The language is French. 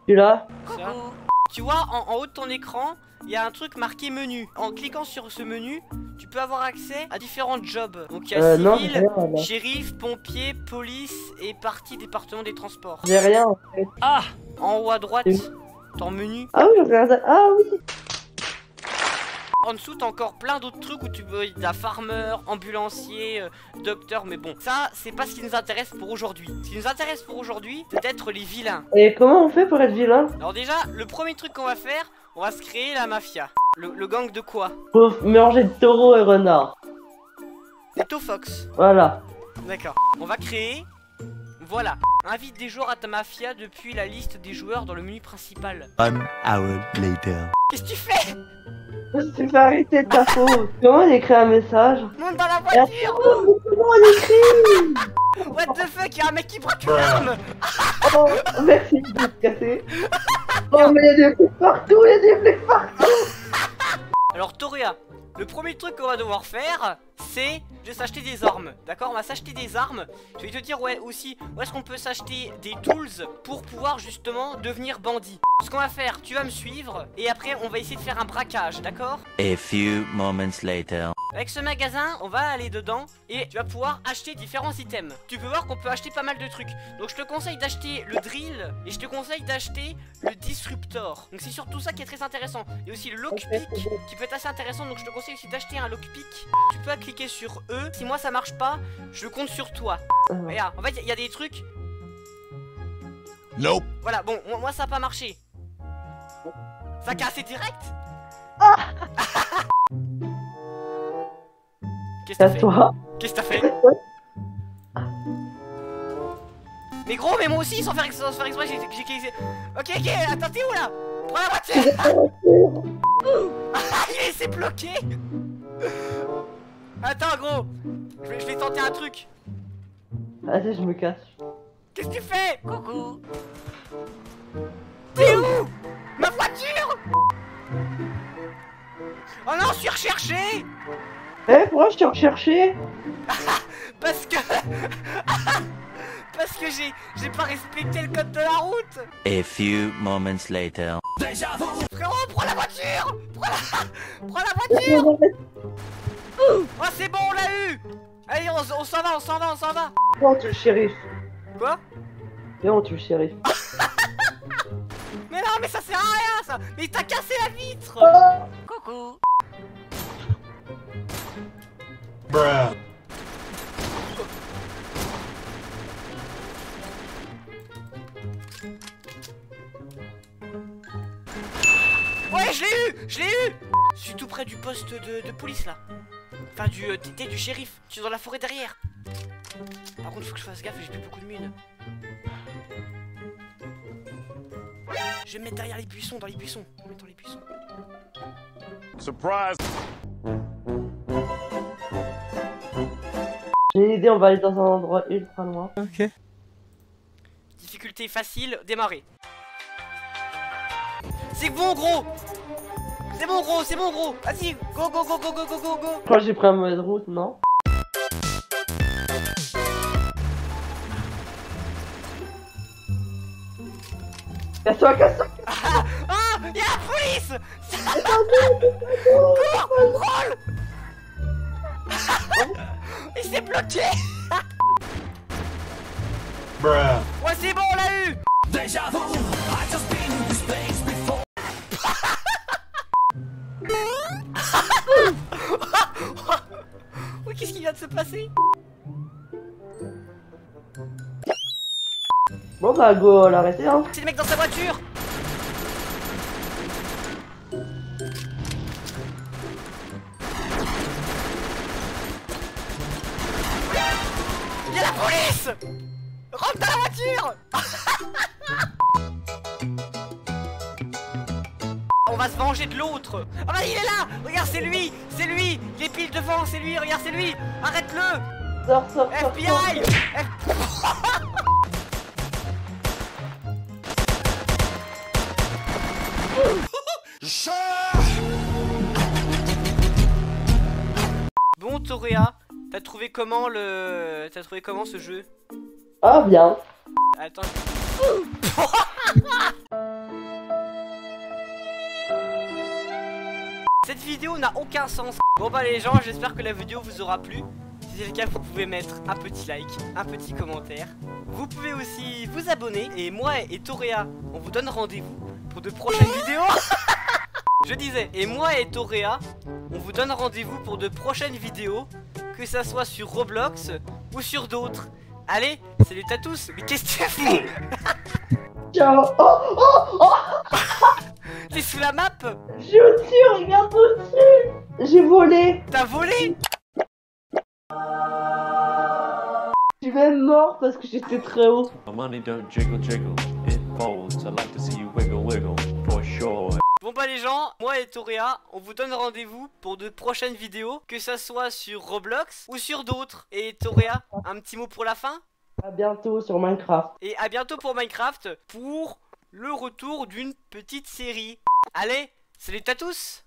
Tu là? Ça. Tu vois, en haut de ton écran, il y a un truc marqué menu. En cliquant sur ce menu, tu peux avoir accès à différents jobs. Donc il y a Non, civil, j'ai rien, là. shérif, pompier, police et partie département des transports. J'ai rien en fait. Ah! En haut à droite, ton menu. Ah oui, je regarde. Ah oui. En dessous, t'as encore plein d'autres trucs où tu peux. T'as farmer, ambulancier, docteur, mais bon, ça, c'est pas ce qui nous intéresse pour aujourd'hui. Ce qui nous intéresse pour aujourd'hui, c'est d'être les vilains. Et comment on fait pour être vilain? Alors, déjà, le premier truc qu'on va faire, on va se créer la mafia. Le gang de quoi? Faut mélanger de taureau et renard. Des Fox. Voilà. D'accord. On va créer. Voilà. Invite des joueurs à ta mafia depuis la liste des joueurs dans le menu principal. 1 hour later. Qu'est-ce que tu fais? Tu fais arrêter ta faute. Comment on écrit un message? Monte dans la voiture! Comment on écrit? What the fuck? Y'a un mec qui braque une arme! Oh, merci de te casser. Oh, mais il y a des flics partout, il y a des flics partout. Alors, Toria, le premier truc qu'on va devoir faire, c'est de s'acheter des armes. D'accord? On va s'acheter des armes. Je vais te dire, ouais, aussi, où est-ce qu'on peut s'acheter des tools pour pouvoir justement devenir bandit. Ce qu'on va faire, tu vas me suivre et après, on va essayer de faire un braquage, d'accord? A few moments later. Avec ce magasin, on va aller dedans et tu vas pouvoir acheter différents items. Tu peux voir qu'on peut acheter pas mal de trucs. Donc je te conseille d'acheter le drill et je te conseille d'acheter le disruptor. Donc c'est surtout ça qui est très intéressant. Il y a aussi le lockpick qui peut être assez intéressant. Donc je te conseille aussi d'acheter un lockpick. Tu peux cliquer sur E. Si moi ça marche pas, je compte sur toi. Regarde, en fait il y a des trucs. Nope. Voilà, bon, moi ça a pas marché. Ça a cassé direct. Qu'est-ce que t'as fait? Toi. Qu'est-ce que t'as fait? Mais gros, mais moi aussi, sans faire exprès, j'ai... Ok, attends, t'es où là? Prends la voiture. Il s'est bloqué. Attends, gros, je vais tenter un truc. Vas-y, je me casse. Qu'est-ce que tu fais? Coucou. T'es où? Ma voiture. Oh non, je suis recherché. Eh, pourquoi je t'ai recherché? Parce que... Parce que j'ai pas respecté le code de la route. A few moments later. Frérot, prends la voiture. Prends la voiture. Oh, c'est bon, on l'a eu. Allez, on s'en va. Viens, on tue le shérif. Quoi? Viens, on tue le shérif. Mais non, mais ça sert à rien, ça. Mais t'as cassé la vitre. Coucou. Bruh. Ouais, je l'ai eu. Je suis tout près du poste de police là. Enfin du shérif. Je suis dans la forêt derrière. Par contre, faut que je fasse gaffe, j'ai plus beaucoup de mine. Je vais me mettre derrière les buissons, dans les buissons. Surprise! J'ai une idée, on va aller dans un endroit ultra loin. Ok. Difficulté facile, démarrer. C'est bon gros. C'est bon gros. Vas-y, go. Je crois que j'ai pris un mauvaise route, non? Casse-toi. Ah, y'a la police. Cours, roule. Il s'est bloqué. Bruh. Ouais, c'est bon, on l'a eu. Oh, qu'est-ce qui vient de se passer? Bon bah go, l'arrêter hein. C'est le mec dans sa voiture. Y'a la police. Rentre dans la voiture. On va se venger de l'autre. Ah bah il est là. Regarde, c'est lui. Il est pile devant, c'est lui. Regarde, c'est lui. Arrête-le. Sors. FBI. Bon, Toréa, t'as trouvé comment ce jeu? Ah bien. Attends. Cette vidéo n'a aucun sens. Bon bah les gens, j'espère que la vidéo vous aura plu. Si c'est le cas, vous pouvez mettre un petit like, un petit commentaire. Vous pouvez aussi vous abonner. Et moi et Toréa, on vous donne rendez-vous pour de prochaines vidéos. Je disais, et moi et Toréa, on vous donne rendez-vous pour de prochaines vidéos, que ça soit sur Roblox ou sur d'autres. Allez, salut à tous. Mais qu'est-ce que tu fais? Ciao. T'es sous la map? Je suis au-dessus, regarde au-dessus. J'ai volé. T'as volé? Je suis même mort parce que j'étais très haut. My money don't jiggle jiggle, it folds. I like to see you wiggle wiggle, for sure. Bon bah les gens, moi et Toréa, on vous donne rendez-vous pour de prochaines vidéos, que ça soit sur Roblox ou sur d'autres. Et Toréa, un petit mot pour la fin? À bientôt sur Minecraft. Et à bientôt pour Minecraft, pour le retour d'une petite série. Allez, salut à tous!